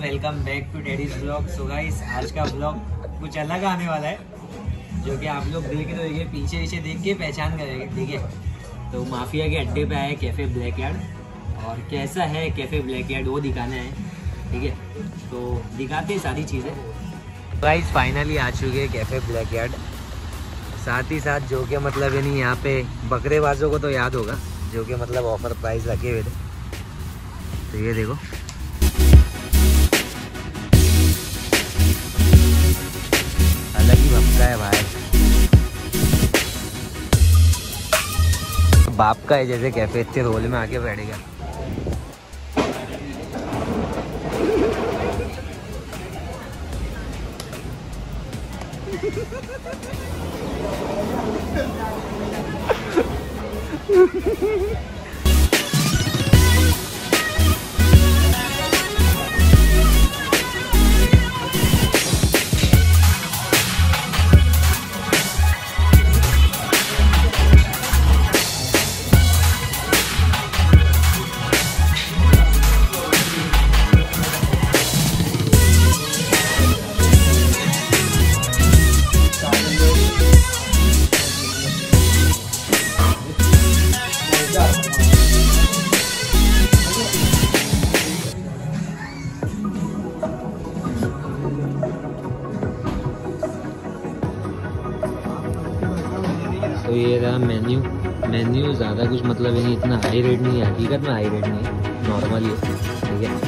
Welcome back to daddy's blog. So guys, आज का blog कुछ अलग आने वाला है, जो कि आप लोग देख रहे होंगे, पीछे पीछे देख के पहचान करेंगे। ठीक है, तो माफिया के अड्डे पे आए कैफ़े ब्लैक यार्ड, और कैसा है कैफ़े ब्लैक यार्ड वो दिखाना है। ठीक है, तो दिखाते हैं सारी चीज़ें। गाइस फाइनली आ चुके हैं कैफ़े ब्लैक यार्ड। साथ ही साथ जो कि मतलब यानी यहाँ पे बकरेबाजों को तो याद होगा, जो कि मतलब ऑफर प्राइस रखे हुए थे। तो ये देखो, अलग ही भपका है भाई। बाप का है जैसे कैफे, इतने रोल में आके बैठेगा। तो ये रहा मेन्यू ज़्यादा कुछ मतलब नहीं, इतना हाई रेट नहीं है, हकीकत में हाई रेट नहीं है, नॉर्मल ही है। ठीक है,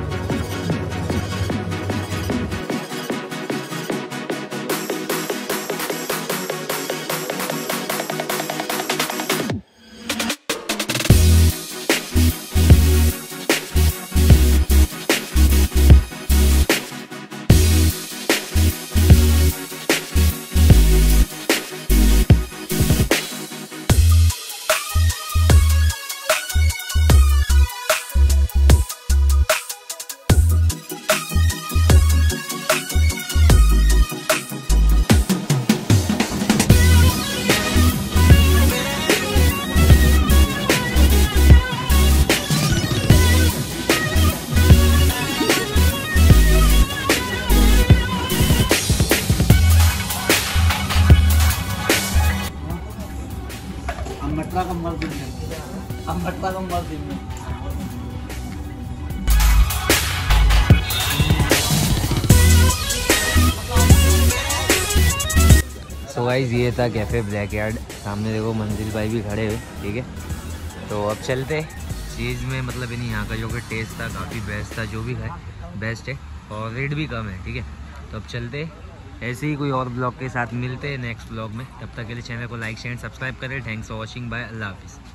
तो गाइस ये था कैफ़े ब्लैक यार्ड। सामने देखो मंजिल भाई भी खड़े हुए। ठीक है, तो अब चलते चीज़ में मतलब नहीं, यहाँ का जो कि टेस्ट था काफ़ी बेस्ट था, जो भी है बेस्ट है और रेट भी कम है। ठीक है, तो अब चलते ऐसे ही कोई और ब्लॉग के साथ मिलते हैं नेक्स्ट ब्लॉग में। तब तक के लिए चैनल को लाइक शेयर सब्सक्राइब करें। थैंक्स फॉर वॉचिंग, बाय, अल्लाह हाफिज़।